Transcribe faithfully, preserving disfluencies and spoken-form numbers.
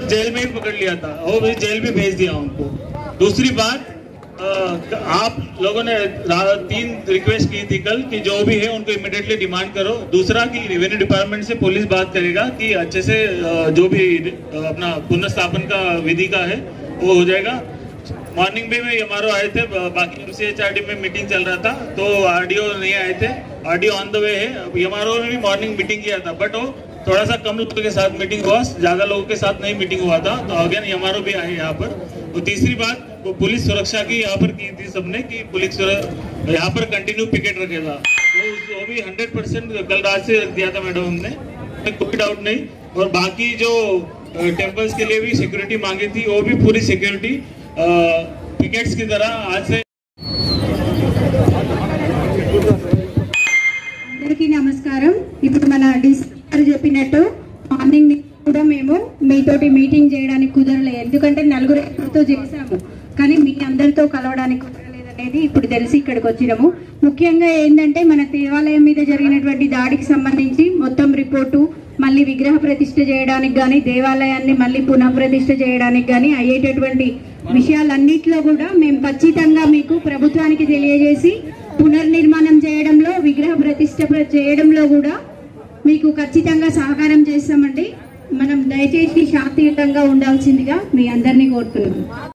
Jail में ही पकड़ लिया था, वो भी जेल भी भेज दिया उनको। दूसरी बात, आ, आप लोगों ने तीन रिक्वेस्ट की थी कल कि जो भी है उनको इमीडिएटली डिमांड करो। दूसरा कि रेवेन्यू डिपार्टमेंट से पुलिस बात करेगा कि अच्छे से जो भी अपना पुनर्स्थापन का विधि का है वो हो जाएगा। मॉर्निंग में भी एमआरओ आए थे, बाकी एमसीएचआरडी में मीटिंग चल रहा था तो आरडीओ नहीं आए थे, आरडीओ ऑन द वे है। एमआरओ ने भी मॉर्निंग मीटिंग किया था बट वो थोड़ा सा कम लोगों के साथ मीटिंग हुआ, ज्यादा लोगों के साथ नहीं मीटिंग हुआ था, तो अगेन एमआरओ भी आए यहाँ पर। तो तीसरी बात, वो पुलिस सुरक्षा की यहाँ पर की थी सबने कि पुलिस यहाँ पर कंटिन्यू पिकेट रखेगा, तो वो भी हंड्रेड परसेंट कल रात से दिया था मैडम हमने, कोई डाउट नहीं। और बाकी जो टेम्पल्स के लिए भी सिक्योरिटी मांगी थी वो भी पूरी सिक्योरिटी पिकेट्स की तरह आज से। అందరికీ నమస్కారం। ఇప్పుడు మన డిస్కర్ చెప్పినట్టు మార్నింగ్ కూడా మేము మీతోటి మీటింగ్ చేయడానికి కుదరలేదు, ఎందుకంటే నలుగురితో చేసాము కానీ మీ అందరితో కలవడానికి కుదరలేదు అనేది ఇప్పుడు తెలిసి ఇక్కడికి వచ్చినాము। ముఖ్యంగా ఏంటంటే మన దేవాలయం మీద జరిగినటువంటి దాడికి సంబంధించి మొత్తం రిపోర్టు, మళ్ళీ విగ్రహ ప్రతిష్ఠ చేయడానికి కానీ దేవాలయాన్ని మళ్ళీ పునఃప్రతిష్ఠ చేయడానికి కానీ అయ్యేటటువంటి విషయాలన్నిటిలో కూడా మేము ఖచ్చితంగా మీకు ప్రభుత్వానికి తెలియజేసి పునర్నిర్మాణం చేయడంలో, విగ్రహ ప్రతిష్ఠ చేయడంలో కూడా మీకు ఖచ్చితంగా సహకారం చేస్తామండి। మనం దయచేసి శాంతియుతంగా ఉండాల్సిందిగా మీ అందరినీ కోరుతున్నాం।